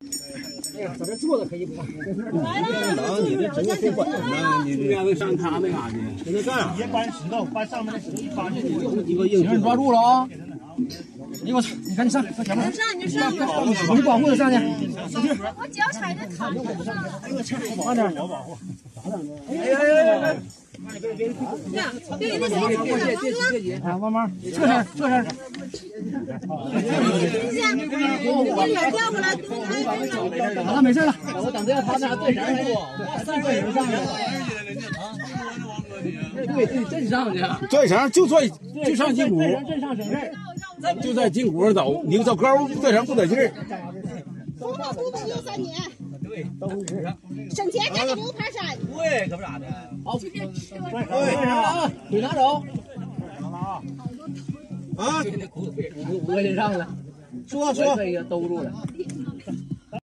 哎呀，在这坐着可以不？ 你这整个水管呢？你这上他那嘎去， 给他干啥？ 别搬石头，把上面的石头一搬进去。 一个硬。 行，你抓住了啊！哎呦我操！你赶紧上，快前面。 上你就上， 我去保护他上去。 我脚踩着躺着呢。 慢点， 我保护。 哎！ 对那谁， 啊，慢慢，这身。 你脸掉过来， 好了，没事了。 我等着他那对绳还得3个人上去。对，真上去。 拽绳就上筋骨， 真上绳事就在筋骨上走。你走高拽绳不得劲儿。 从那不能用3年。 对，都是。 省钱赶紧留爬山。 对，可不咋的。好，对啊，腿拿走。 啊！ 我给上了。 说， 这个兜住了。